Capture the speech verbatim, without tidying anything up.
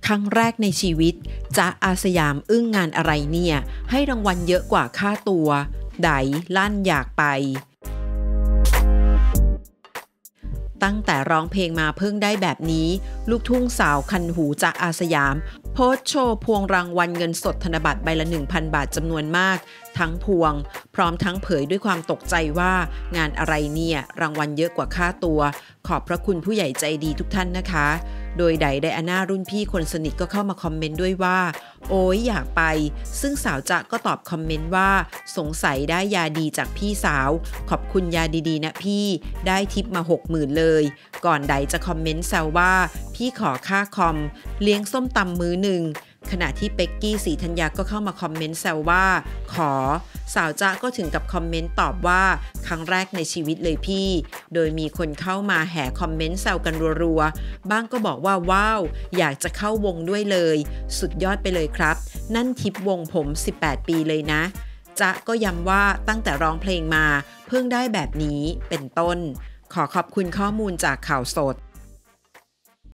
ครั้งแรกในชีวิตจ๊ะอาสยามอึ้งงานอะไรเนี่ยให้รางวัลเยอะกว่าค่าตัวไดลั่นอยากไปตั้งแต่ร้องเพลงมาเพิ่งได้แบบนี้ลูกทุ่งสาวคันหูจ๊ะอาสยามโพสต์โชว์พวงรางวัลเงินสดธนบัตรใบละ หนึ่งพัน บาทจำนวนมากทั้งพวงพร้อมทั้งเผยด้วยความตกใจว่างานอะไรเนี่ยรางวัลเยอะกว่าค่าตัวขอบพระคุณผู้ใหญ่ใจดีทุกท่านนะคะโดยไดไดอาน่ารุ่นพี่คนสนิทก็เข้ามาคอมเมนต์ด้วยว่าโอ้ยอยากไปซึ่งสาวจ๊ะก็ตอบคอมเมนต์ว่าสงสัยได้ยาดีจากพี่สาวขอบคุณยาดีๆนะพี่ได้ทิปมา หกหมื่น เลยก่อนไดจะคอมเมนต์แซวว่าพี่ขอค่าคอมเลี้ยงส้มตำมื้อหนึ่งขณะที่เป็กกี้ศรีธัญญาก็เข้ามาคอมเมนต์แซวว่าขอสาวจ๊ะก็ถึงกับคอมเมนต์ตอบว่าครั้งแรกในชีวิตเลยพี่โดยมีคนเข้ามาแห่คอมเมนต์แซวกันรัวๆบ้างก็บอกว่าว้าวอยากจะเข้าวงด้วยเลยสุดยอดไปเลยครับนั่นทิปวงผมสิบแปดปีเลยนะจ๊ะก็ย้ำว่าตั้งแต่ร้องเพลงมาเพิ่งได้แบบนี้เป็นต้นขอขอบคุณข้อมูลจากข่าวสด